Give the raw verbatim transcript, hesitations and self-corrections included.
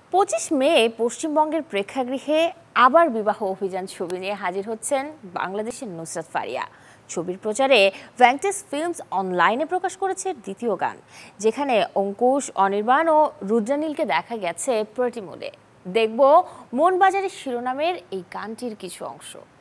পঁচিশ মে পশ্চিমবঙ্গের প্রেক্ষাগৃহে আবার বিবাহ অভিযান ছবি নিয়ে হাজির হচ্ছেন বাংলাদেশের নুসরাত ফারিয়া। ছবির প্রচারে ভ্যাংটেস ফিল্মস অনলাইনে প্রকাশ করেছে দ্বিতীয় গান, যেখানে অঙ্কুশ, অনির্বাণ ও রুদ্রানীলকে দেখা গেছে প্রতি মোডে। দেখব মন বাজারের শিরোনামের এই গানটির কিছু অংশ।